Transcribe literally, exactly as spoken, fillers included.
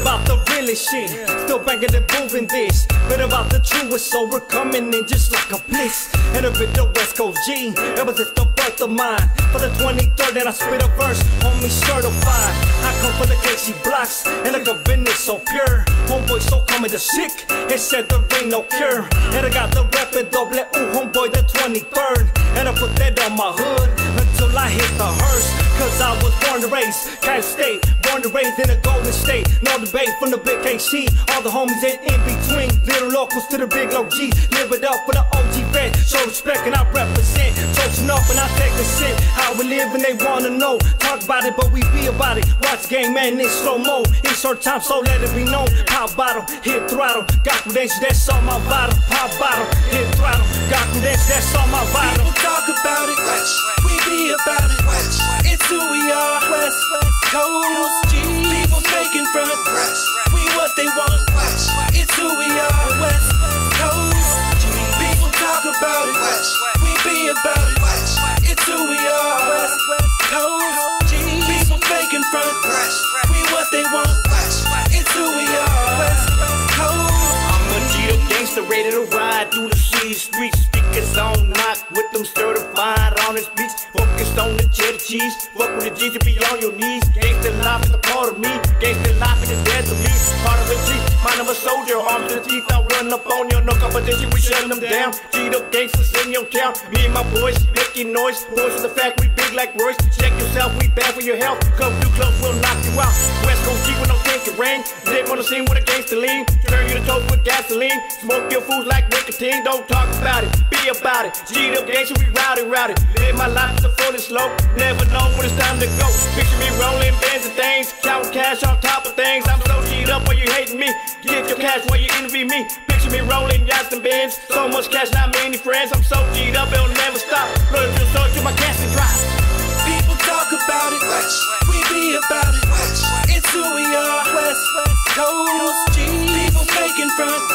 about the realest shit, still banging and moving this. Been about the truest, so we're coming in just like a blitz. And a bit the West Coast G, ever since the birth of mine. For the twenty-third, and I spit a verse, homie certified. I come from the K C blocks, and like a business so pure. Homeboy so coming to sick, it said there ain't no cure. And I got the rep and double ooh, homeboy the twenty-third. And I put that on my hood until I hit the hearse. Cause I was born to raise, Cal State, born to raise in a Golden State. No debate from the big K C, all the homies in, in between. Little locals to the big O Gs, live it up for the O G vet. Show respect and I represent, toasting up and I take a sip. How we live and they wanna know, talk about it but we be about it. Watch game man in slow-mo, in short time so let it be known. Pop bottle, hit throttle, got credentials, that's all my vital. Pop bottle, hit throttle, got credentials, that's all my vital. People talk about it, we be about it. It's who we are, West Coast G. People faking front, we what they want. It's who we are, West Coast G. People talk about it, we be about it. It's who we are, West Coast G. People faking front, we what they want. It's who we are, West Coast. I'm a G-O gangster ready to ride through the city streets. Speakers on knock with them certified on this beach. Focused on the cheddar cheese. Fuck with the G's to be on your knees. Gangsta life is a part of me. Gangsta life is the death of me. Part of a G, mind of a soldier. Arms to the teeth, I'll run up on you. No competition, we shutting them down. G-O gangsters in your town. Me and my boys making noise. Boys with the fact we big like Royce. Check yourself, we bad for your health. Come too close, we'll knock you out. West Coast G with no think it rain. Live on the scene with a gangster lean. Turn you to toast with gasoline. Smoke your fools like nicotine. Don't talk about it, be about it. G-Up gangster, we rowdy, rowdy. Live my life so full and slow. Never know when it's time to go. Picture me rolling bands and things. Counting cash on top of things. I'm so G'd up while you hating me. Get your cash while you envy me. Picture me rolling yachts and bands. So much cash, not many friends. I'm so G'd up, it'll never stop. Blood to the soul to my cash and drop. People talk about it, we be about it. It's who we are, West Coast G. People faking front,